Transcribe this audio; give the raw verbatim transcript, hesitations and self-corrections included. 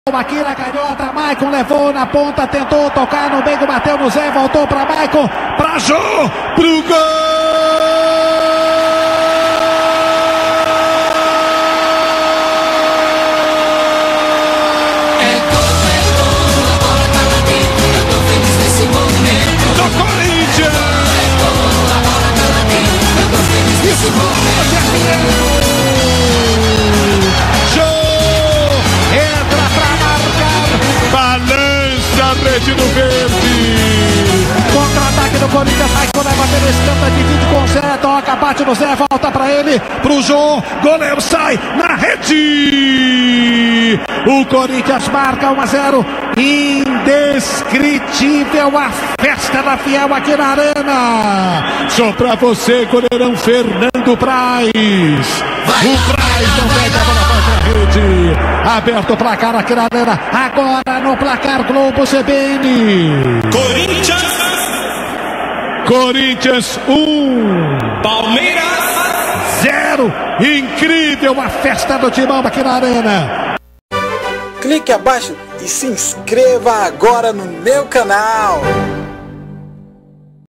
Aqui na canhota, Maicon levou na ponta, tentou tocar no meio, bateu no Zé, voltou para Maicon, para Jô, pro gol! É gol, é gol, a bola tá lá dentro, eu tô feliz nesse momento. Do Corinthians! É gol, a bola tá lá dentro, eu tô feliz nesse momento. Balança a rede do verde. Contra-ataque do Corinthians. Maicon leva pelo escanto, divide com o Zé. Toca, bate no Zé, volta pra ele. Pro Jô. Goleiro sai na rede. O Corinthians marca um a zero. Indescritível a festa da Fiel aqui na Arena. Só pra você, goleirão Fernando Praz. O Praz não pega a bola para a rede. Aberto o placar aqui na Arena. Agora no placar Globo C B N. Corinthians. Corinthians um. Palmeiras zero. Incrível a festa do Timão aqui na Arena. Clique abaixo e se inscreva agora no meu canal.